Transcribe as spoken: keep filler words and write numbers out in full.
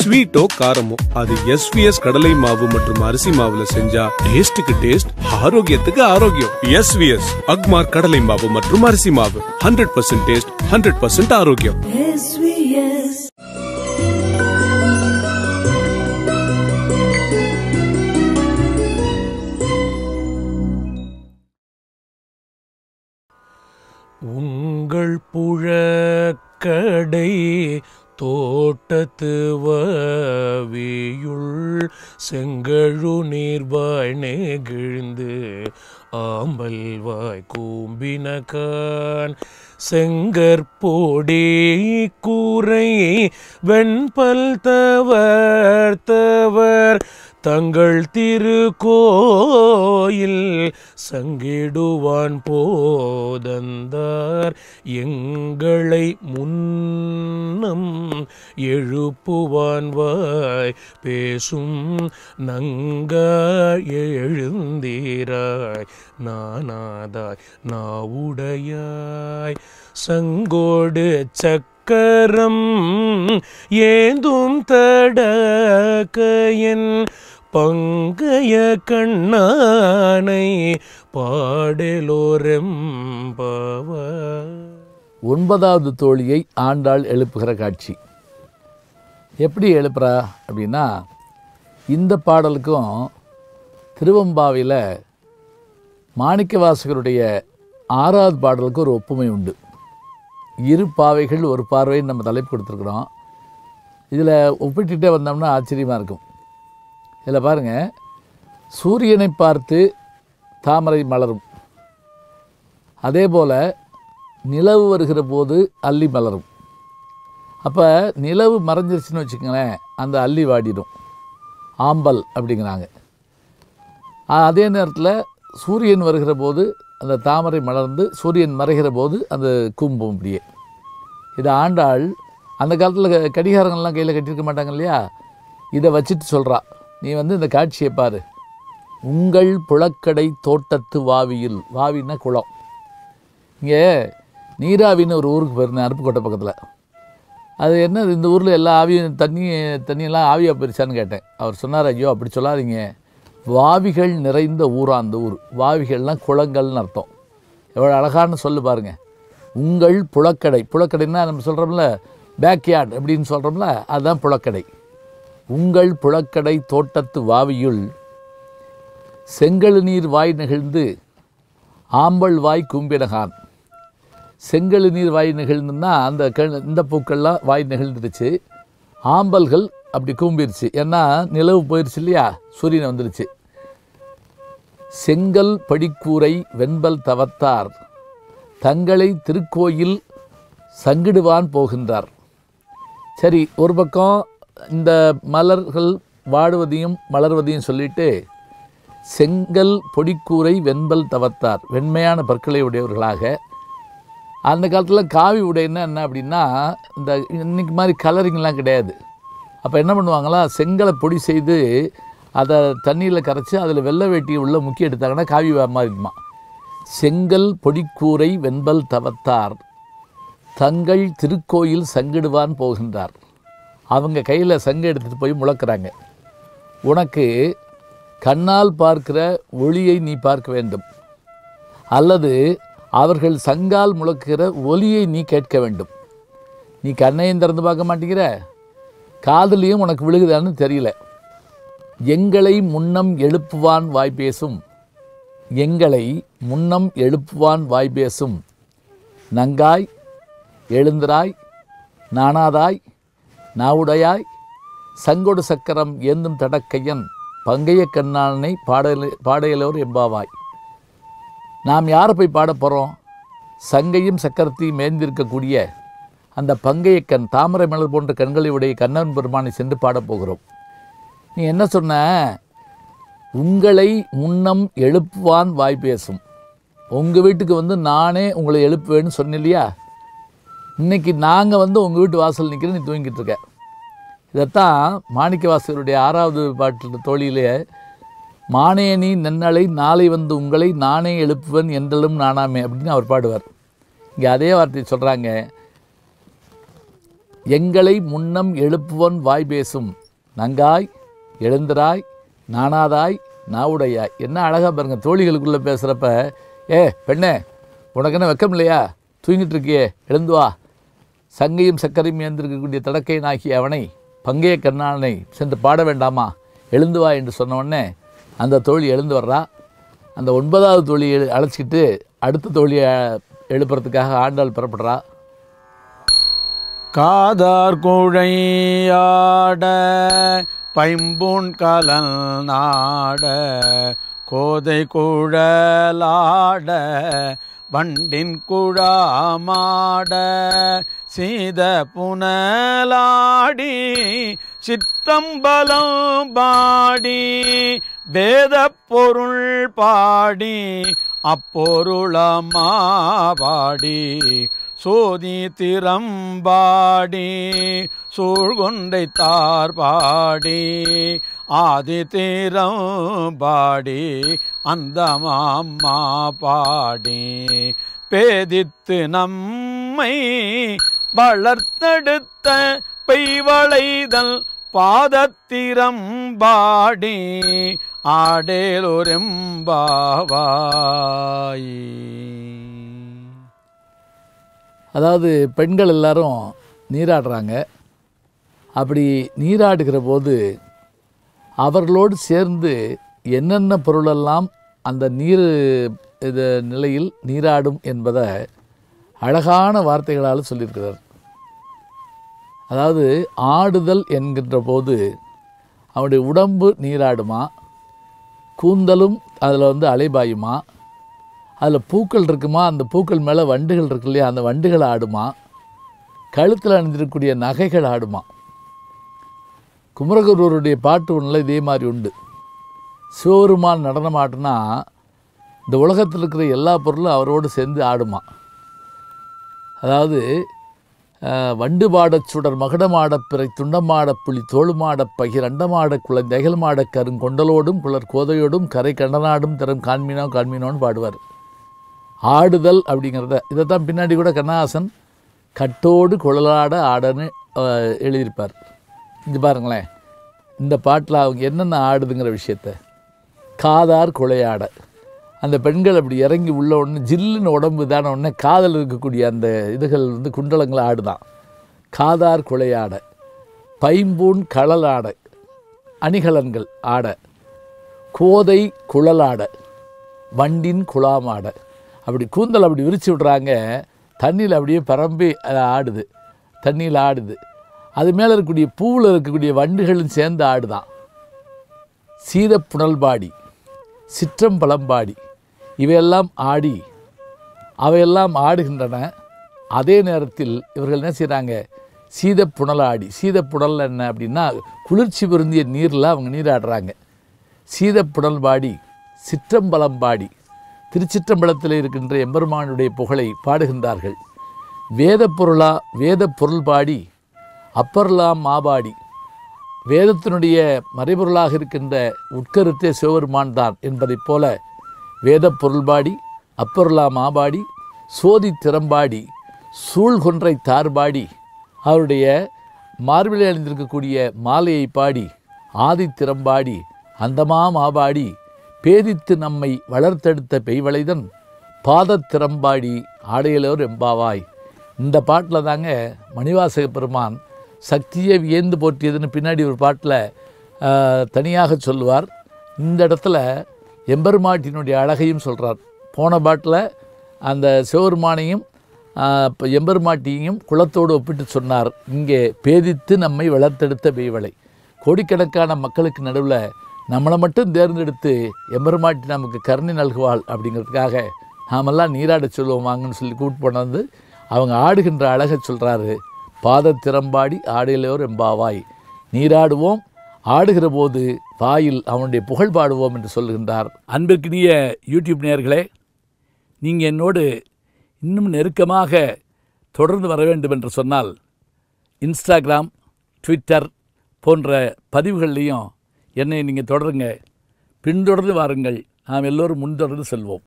ஸ்வீட்டோ காரமோ அது எஸ்விஎஸ் கடலை மாவு மற்றும் அரிசி மாவுல செஞ்சா டேஸ்டுக்கு டேஸ்ட், ஆரோக்கியத்துக்கு ஆரோக்கியம். எஸ்விஎஸ் அக்மார் கடலை மாவு மற்றும் அரிசி மாவு, hundred percent taste, hundred percent ஆரோக்கியம். உங்கள் புழக்கடை தோட்டத்து வாவியுள் செங்கழு நீர்வாய் நெகிழ்ந்து ஆம்பல் வாய் கூம்பினகான் செங்கற்பொடி கூரை வெண்பல் தவர் தவர் தங்கள் திருக்கோயில் சங்கிடுவான் போதந்தார் எங்களை முன்னம் எழுப்புவான் வாய் பேசும் நங்காய் எழுந்தீராய் நானாதாய் நாவுடையாய் சங்கோடு சக்கரம் ஏந்தும் தடக்கையன் பங்கைய கண்ணானை பாடலோரெம்பவ. ஒன்பதாவது தோழியை ஆண்டாள் எழுப்புகிற காட்சி. எப்படி எழுப்புறா அப்படின்னா, இந்த பாடலுக்கும் திருவம்பாவையில் மாணிக்கவாசகருடைய ஆறாவது பாடலுக்கு ஒரு ஒப்புமை உண்டு. இரு பாவைகள் ஒரு பார்வைன்னு நம்ம தலைப்பு கொடுத்துருக்குறோம். இதில் ஒப்பிட்டுட்டே வந்தோம்னா ஆச்சரியமாக இருக்கும். இதில் பாருங்கள், சூரியனை பார்த்து தாமரை மலரும், அதே போல் நிலவு வருகிற போது அல்லி மலரும். அப்போ நிலவு மறைஞ்சிருச்சுன்னு வச்சுக்கோங்களேன், அந்த அல்லி வாடிடும், ஆம்பல் அப்படிங்கிறாங்க. அதே நேரத்தில் சூரியன் வருகிற போது அந்த தாமரை மலர்ந்து சூரியன் மறைகிற போது அந்த கூம்பும் அப்படியே. இதை ஆண்டாள் அந்த காலத்தில் கடிகாரங்கள்லாம் கையில் கட்டியிருக்க மாட்டாங்க இல்லையா, இதை வச்சுட்டு சொல்கிறா, நீ வந்து இந்த காட்சியை பாரு. உங்கள் புழக்கடை தோட்டத்து வாவியில், வாவின்னா குளம். இங்கே நீராவின்னு ஒரு ஊருக்கு போயிருந்தேன், அருப்புக்கோட்டை பக்கத்தில். அது என்ன, இந்த ஊரில் எல்லா ஆவியும் தண்ணி தண்ணியெல்லாம் ஆவியாக போயிருச்சான்னு கேட்டேன். அவர் சொன்னார், ஐயோ அப்படி சொல்லாதீங்க, வாவிகள் நிறைந்த ஊரா அந்த ஊர். வாவிகள்லாம் குளங்கள்னு அர்த்தம். எவ்வளோ அழகான சொல்லு பாருங்கள். உங்கள் புழக்கடை, புழக்கடைன்னா நம்ம சொல்கிறோம்ல பேக்யார்ட் அப்படின்னு சொல்கிறோம்ல, அதுதான் புழக்கடை. உங்கள் புழக்கடை தோட்டத்து வாவியுள் செங்கழு நீர் வாய் நெகிழ்ந்து ஆம்பல் வாய் கும்பினகான். செங்கழு நீர் வாய் நெகிழ்ந்துன்னா அந்த க இந்த பூக்கள்லாம் வாய் நெகிழ்ந்துருச்சு, ஆம்பல்கள் அப்படி கூம்பிருச்சு, ஏன்னா நிலவு போயிடுச்சு இல்லையா, சூரியன் வந்துருச்சு. செங்கல் படிக்கூரை வெண்பல் தவத்தார் தங்களை திருக்கோயில் சங்கிடுவான் போகின்றார். சரி, ஒரு பக்கம் இந்த மலர்கள் வாடுவதையும் மலர்வதையும் சொல்லிட்டு, செங்கல் பொடிக்கூரை வெண்பல் தவத்தார், வெண்மையான பற்களை உடையவர்களாக. அந்த காலத்தில் காவி உடைன்னா என்ன அப்படின்னா, இந்த இன்னைக்கு மாதிரி கலரிங்லாம் கிடையாது. அப்போ என்ன பண்ணுவாங்களா, செங்கலை பொடி செய்து அதை தண்ணியில் கரைச்சி அதில் வெள்ளை வேட்டி உள்ள முக்கிய எடுத்தாங்கன்னா காவி மாறிடுமா. செங்கல் பொடிக்கூரை வெண்பல் தவத்தார் தங்கள் திருக்கோயில் சங்கிடுவான் போகின்றார். அவங்க கையில் சங்கு எடுத்துகிட்டு போய் முழக்கிறாங்க. உனக்கு கண்ணால் பார்க்கிற ஒளியை நீ பார்க்க வேண்டும், அல்லது அவர்கள் சங்கால் முழக்கிற ஒலியை நீ கேட்க வேண்டும். நீ கண்ணையும் திறந்து பார்க்க மாட்டேங்கிற, காதலையும் உனக்கு விழுகுதான்னு தெரியல. எங்களை முன்னம் எழுப்புவான் வாய் பேசும், எங்களை முன்னம் எழுப்புவான் வாய் பேசும் நங்காய் எழுந்திராய் நானாதாய் நாவுடையாய் சங்கொடு சக்கரம் ஏந்தும் தடக்கையன் பங்கைய கண்ணானை பாடல பாடையலோர் எம்பாவாய். நாம் யாரை போய் பாட போகிறோம்? சங்கையும் சக்கரத்தையும் மேய்ந்திருக்கக்கூடிய அந்த பங்கையக்கண் தாமரை மலர் போன்ற கண்களை உடைய கண்ணன் பெருமானை சென்று பாடப்போகிறோம். நீ என்ன சொன்ன? உங்களை முன்னம் எழுப்புவான் வாய் பேசும். உங்கள் வீட்டுக்கு வந்து நானே உங்களை எழுப்புவேன்னு சொன்னில்லையா? இன்றைக்கி நாங்கள் வந்து உங்கள் வீட்டு வாசல் நிற்கிறேன், நீ தூங்கிட்டு இருக்க. இதைத்தான் மாணிக்கவாசகருடைய ஆறாவது பாட்டில் தோழியிலே, மானேனி நென்னலை நாளை வந்து உங்களை நானே எழுப்புவன் என்றலும் நானாமே அப்படின்னு அவர் பாடுவார். இங்கே அதே வார்த்தையை சொல்கிறாங்க. எங்களை முன்னம் எழுப்புவன் வாய் பேசும் நங்காய் எழுந்திராய் நானாதாய் நாவுடையாய். என்ன அழகாக பாருங்க, தோழிகளுக்குள்ளே பேசுகிறப்ப, ஏ பெண்ணே உனக்கு என்ன வெக்கம் இல்லையா, தூங்கிட்டு இருக்கியே எழுந்து வா, சங்கையும் சக்கரையும் ஏந்திருக்கக்கூடிய தடக்கையன் ஆகிய அவனை பங்கைய கண்ணானை சென்று பாட வேண்டாமா, எழுந்து வா என்று சொன்ன உடனே அந்த தோழி எழுந்து வர்றா. அந்த ஒன்பதாவது தோழியை அழைச்சிக்கிட்டு அடுத்த தோழியை எழுப்புறதுக்காக ஆண்டாள் புறப்படுறா. காதார் குழையாட பைம்பூன் கலல் நாட கோதை குழலாட வண்டின் குழாமாட சீத புனலாடி சிற்றம்பலம் பாடி வேத பொருள் பாடி அப்பொருளமா பாடி சோதி திறம்பாடி சூழ்கொண்டை தார்பாடி ஆதி திறம்பாடி அந்த மாமா பாடி பேதித்து நம்மை வளர்த்தெடுத்த பெய்வளைதல் பாதத்திறம்பாடி ஆடேலொரெம்பாவாய். அதாவது பெண்கள் எல்லாரும் நீராடுறாங்க. அப்படி நீராடுகிற போது அவர்களோடு சேர்ந்து என்னென்ன பொருளெல்லாம் அந்த நீர் இது நிலையில் நீராடும் என்பதை அழகான வார்த்தைகளால் சொல்லியிருக்கிறார். அதாவது ஆடுதல் என்கின்ற போது அவனுடைய உடம்பு நீராடுமா, கூந்தலும் அதில் வந்து அலைபாயுமா, அதில் பூக்கள் இருக்குமா, அந்த பூக்கள் மேலே வண்டுகள் இருக்கு இல்லையா, அந்த வண்டுகள் ஆடுமா, கழுத்தில் அணிந்திருக்கக்கூடிய நகைகள் ஆடுமா. குமரகுருவருடைய பாட்டு ஒன்றில் இதே மாதிரி உண்டு. சிவபெருமான் நடனம் ஆடுனா இந்த உலகத்தில் இருக்கிற எல்லா பொருளும் அவரோடு சேர்ந்து ஆடுமா. அதாவது வண்டு பாடச் சுடர் மகுடமாடப் பிறை துண்டமாடப் புலி தோளுமாடப் பகிர் அண்டமாடக் குழந்தை அகல்மாடக் கருங்கொண்டலோடும் குளர் கோதையோடும் கரை கண்டனாடும் திறம் காண்மீனோ காண்மீனோன்னு பாடுவார். ஆடுதல் அப்படிங்கிறத இதை தான் பின்னாடி கூட கண்ணாசன் கட்டோடு குழலாட ஆடன்னு எழுதியிருப்பார். இங்கே பாருங்களேன், இந்த பாட்டில் அவங்க என்னென்ன ஆடுதுங்கிற விஷயத்த. காதார் குழையாட, அந்த பெண்கள் அப்படி இறங்கி உள்ள உடனே ஜில்லுன்னு உடம்பு தான உடனே காதல் இருக்கக்கூடிய அந்த இதுகள் வந்து குண்டலங்களை ஆடுதான். காதார் குழையாட, பைம்பூன் களல் ஆட, அணிகலன்கள் ஆட, கோதை குழலாட, வண்டின் குழாமாட. அப்படி கூந்தல் அப்படி விரித்து விட்றாங்க, தண்ணியில் அப்படியே பரம்பி ஆடுது, தண்ணியில் ஆடுது. அது மேலே இருக்கக்கூடிய பூவில் இருக்கக்கூடிய வண்டுகளும் சேர்ந்து ஆடுதான். சீத புனல்பாடி, சிற்றம்பலம்பாடி, இவையெல்லாம் ஆடி அவையெல்லாம் ஆடுகின்றன. அதே நேரத்தில் இவர்கள் என்ன செய்கிறாங்க, சீத புனலாடி. சீத புனல் என்ன அப்படின்னா குளிர்ச்சி பொருந்திய நீரில் அவங்க நீராடுறாங்க. சீத புனல்பாடி, சிற்றம்பலம்பாடி, திருச்சிற்றம்பலத்தில் இருக்கின்ற எம்பெருமானுடைய புகழை பாடுகின்றார்கள். வேத பொருளா வேத பொருள் பாடி அப்பர்லாம் மாபாடி, வேதத்தினுடைய மறைபொருளாக இருக்கின்ற உட்கருத்தே சிவபெருமான் தான் என்பதைப் போல வேத பொருள்பாடி அப்பொருளா மாபாடி சோதி திறம்பாடி சூழ்கொன்றை தார்பாடி அவருடைய மார்பிலே அணிந்திருக்கக்கூடிய மாலையை பாடி ஆதி திறம்பாடி அந்தமா மாபாடி பேதித்து நம்மை வளர்த்தெடுத்த பெய்வளைதன் பாதத்திறம்பாடி ஆடையிலோர் எம்பாவாய். இந்த பாட்டில் தாங்க மணிவாசக பெருமான் சக்தியை வியந்து போற்றியதுன்னு பின்னாடி ஒரு பாட்டில் தனியாக சொல்லுவார். இந்த இடத்துல எம்பெருமாட்டினுடைய அழகையும் சொல்கிறார். போன பாட்டில் அந்த சிவபெருமானையும் எம்பெருமாட்டியையும் குலத்தோடு ஒப்பிட்டு சொன்னார். இங்கே பேதித்து நம்மை வளர்த்தெடுத்த பெய்வளை. கோடிக்கணக்கான மக்களுக்கு நடுவில் நம்மளை மட்டும் தேர்ந்தெடுத்து எம்பெருமாட்டி நமக்கு கருணை நல்குவாள் அப்படிங்கிறதுக்காக நாமெல்லாம் நீராட சொல்லுவோம் வாங்கன்னு சொல்லி கூப்பிட்டு போனது அவங்க ஆடுகின்ற அழகை சொல்கிறாரு. பாதத்திறம்பாடி ஆடையிலோர் எம்பாவாய். நீராடுவோம், ஆடுகிற போது வாயில் அவனுடைய புகழ் பாடுவோம் என்று சொல்லுகின்றார். அன்பிற்கினிய யூடியூப் நேயர்களே, நீங்கள் என்னோடு இன்னும் நெருக்கமாக தொடர்ந்து வர வேண்டும் என்று சொன்னால் இன்ஸ்டாகிராம், ட்விட்டர் போன்ற பதிவுகள்லையும் என்னை நீங்கள் தொடருங்க. பின்தொடர்ந்து வாருங்கள். நாம் எல்லோரும் முன்தொடர்ந்து செல்வோம்.